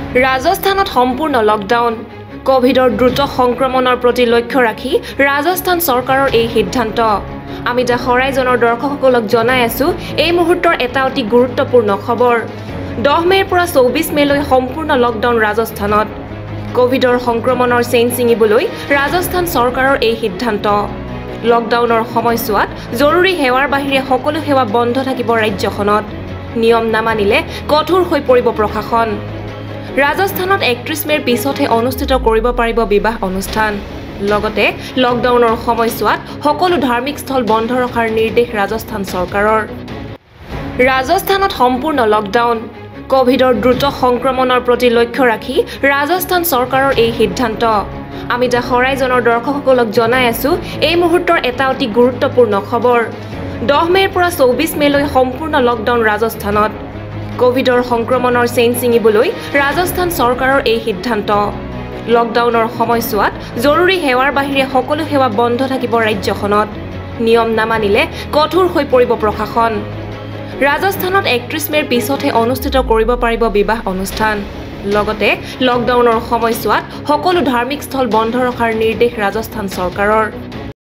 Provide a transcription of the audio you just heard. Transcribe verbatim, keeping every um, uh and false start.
ৰাজস্থানত সম্পূৰ্ণ লকডাউন কোভিডৰ দ্ৰুত সংক্ৰমণৰ প্ৰতি লক্ষ্য ৰাখি ৰাজস্থান চৰকাৰৰ এই সিদ্ধান্ত আমি দা হৰাইজনৰ দৰ্শকসকলক জনাই আছো এই মুহূৰ্তৰ এটা অতি গুৰুত্বপূৰ্ণ খবৰ দহ মেৰ পৰা চৌবিশ মেলৈ সম্পূৰ্ণ লকডাউন ৰাজস্থানত কোভিডৰ সংক্ৰমণৰ চেইন ছিঙিবলৈ ৰাজস্থান চৰকাৰৰ এই সিদ্ধান্ত লকডাউনৰ সময়ছোৱাত জৰুৰী সেৱাৰ বাহিৰে সকলো সেৱা বন্ধ থাকিব ৰাজ্যখনত নিয়ম নামানিলে কঠোৰ হৈ পৰিব প্ৰশাসন ৰাজস্থানত একত্ৰিশ মেৰ পিছতহে অনুষ্ঠিত কৰিব পাৰিব বিবাহ অনুষ্ঠান লগতে লকডাউনৰ সময়ছোৱাত সকলো ধাৰ্মিক স্থল বন্ধ ৰখাৰ নিৰ্দেশ ৰাজস্থান চৰকাৰৰ ৰাজস্থানত সম্পূৰ্ণ লকডাউন কোভিডৰ দ্ৰুত সংক্ৰমণৰ প্ৰতি লক্ষ্য ৰাখি ৰাজস্থান চৰকাৰৰ এই সিদ্ধান্ত আমি দা হৰাইজনৰ দৰ্শকসকলক জনাই আছো এই মুহূৰ্তৰ এটা অতি গুৰুত্বপূৰ্ণ খবৰ দহ মেৰ পৰা চৌবিশ মেলৈ সম্পূৰ্ণ লকডাউন ৰাজস্থানত কোভিডৰ সংক্ৰমণৰ চেইন ছিঙিবলৈ ৰাজস্থান চৰকাৰৰ এই সিদ্ধান্ত লকডাউনৰ সময়ছোৱাত জৰুৰী সেৱাৰ বাহিৰে সকলো সেৱা বন্ধ থাকিব ৰাজ্যখনত নিয়ম নামানিলে কঠোৰ হৈ পৰিব প্ৰশাসন ৰাজস্থানত একত্ৰিশ মেৰ পিছতহে অনুষ্ঠিত কৰিব পাৰিব বিবাহ অনুষ্ঠান লগতে লকডাউনৰ সময়ছোৱাত সকলো ধাৰ্মিক স্থল বন্ধ ৰখাৰ নিৰ্দেশ ৰাজস্থান চৰকাৰৰ